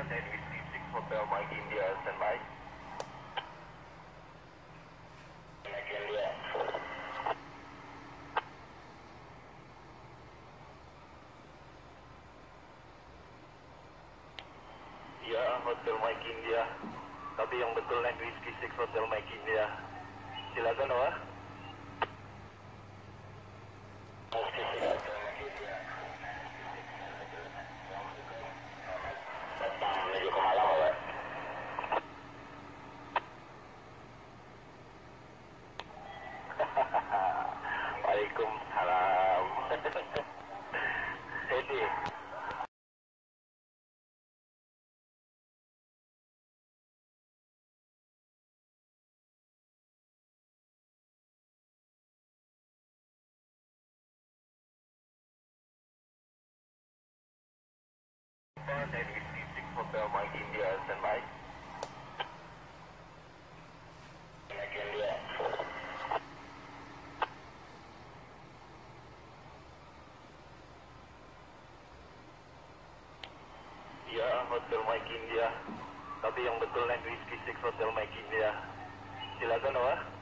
NBC 6 Hotel Mike India, standby. Mike India. Ya, Hotel Mike India. Tapi yang betul naik Whiskey 6 Hotel Mike India. Silakan, Wah. Menuju ke Malang, Wah. Waalaikumsalam. Jadi. NBC 6 Hotel Mike India, standby. Mike India. Ya, Hotel Mike India. Tapi yang betul naik Whiskey 6 Hotel Mike India. Silakan, Wah.